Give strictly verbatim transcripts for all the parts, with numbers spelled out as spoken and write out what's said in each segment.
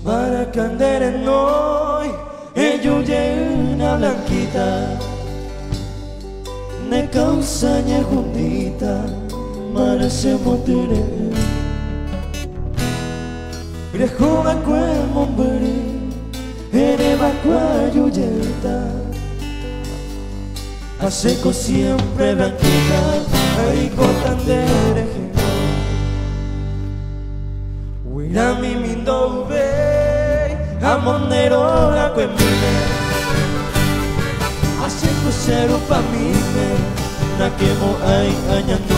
Maracandere noi ella una blanquita ne causanya junita marase motere Brejuga kue momberi ere bakua yuyeta Aseko siempre blanquita ay cotandere Wirami mindo be amonero akue mime Aseko seru pa mime nakemo ay añandu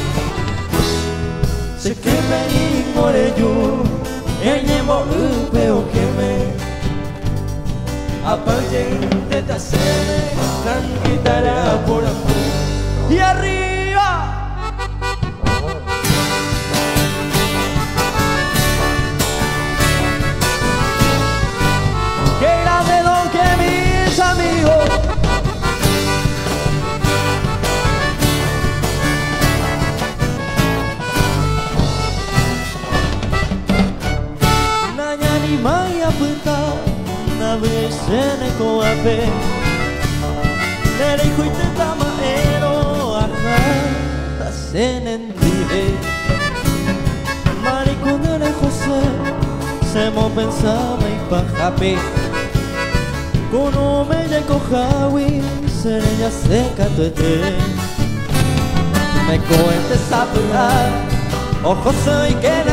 Se que me ignoré yo Enyemo upeo que me Apague de tasere Tan quitará por amor Y arriba Que grande don que mis amigos Maya puta na besene ko ape Nere kuite tama ero aha tasenen dihe Marikunere Jose se mo pensaba y pajape Kono me ya kojawi sereña seca tuete Me coente sapura ojo soy que na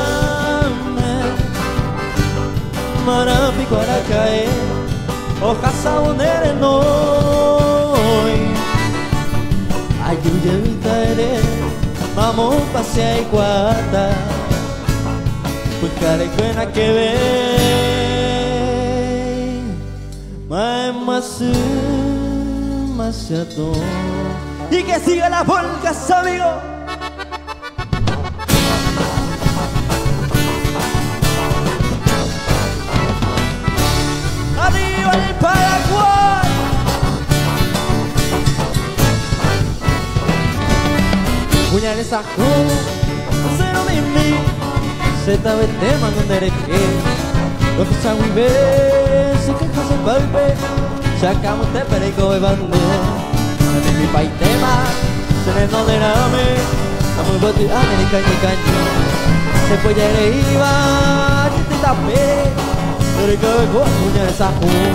Marapi Guaracae Oja saunere noi Ayuye vitere Mamo pasea y guata Pucare cuena que ve Mae masu Masiato Y que siga la polcas, amigo Arriba el Paraguay Puñales a jugo Cero mimi Zeta vete mangonere que Lo que sa muy be Se queja se palpe Chacamo te perico de bande Nani mi paitema Se ne no derame Amo boti América y caño Se puede iba Y te tapé Pero que go puñales a jugo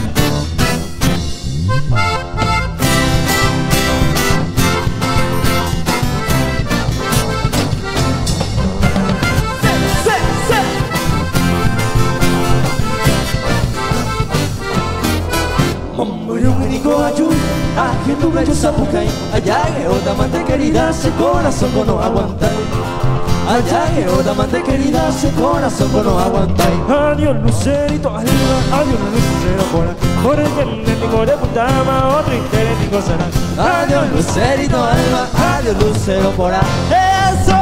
Que tu bello sapucay Allá que otra mante querida Se corazón con no aguantar Allá que otra mante querida Se corazón con no aguantar Adiós lucerito alma Adiós lucero por ahí Por el que le digo de puntama Otro interés ni será Adiós lucerito alma Adiós lucero por ahí ¡Eso!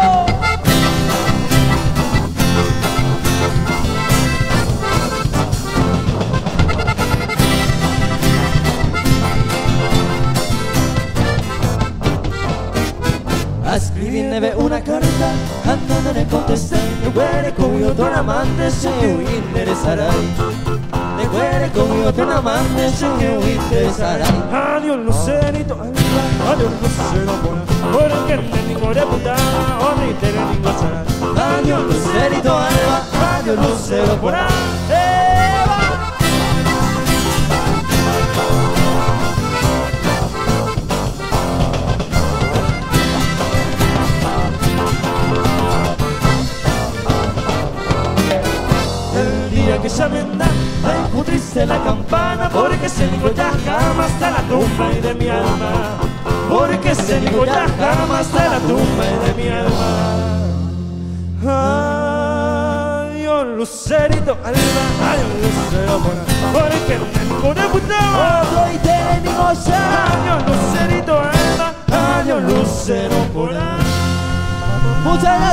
Escribí neve una carta Andando ne contesté Ne guere con mi otro amante Se me interesará Ne guere con mi otro amante Se me interesará Adiós lucerito alma Adiós lucero por ahí Por el que le digo de puntama Otro interés ni será Adiós lucerito alma Adiós lucero por ahí Que se venda, me pudriste la campana Porque se dijo ya jamás hasta la tumba y de mi alma Porque se dijo ya jamás hasta la tumba y de mi alma Adiós lucerito alma, adiós lucero por ahí Porque me dijo de puntama Otro interés ni Adiós lucerito alma, adiós lucero por ahí Muchas gracias.